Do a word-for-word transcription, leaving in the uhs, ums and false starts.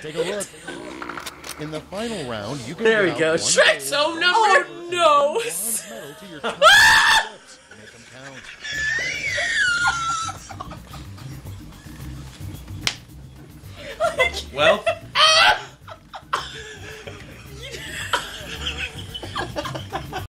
Take a look. In the final round, you can There we go. Shrek's home number. Oh no! To your tongue. Make them count. Well,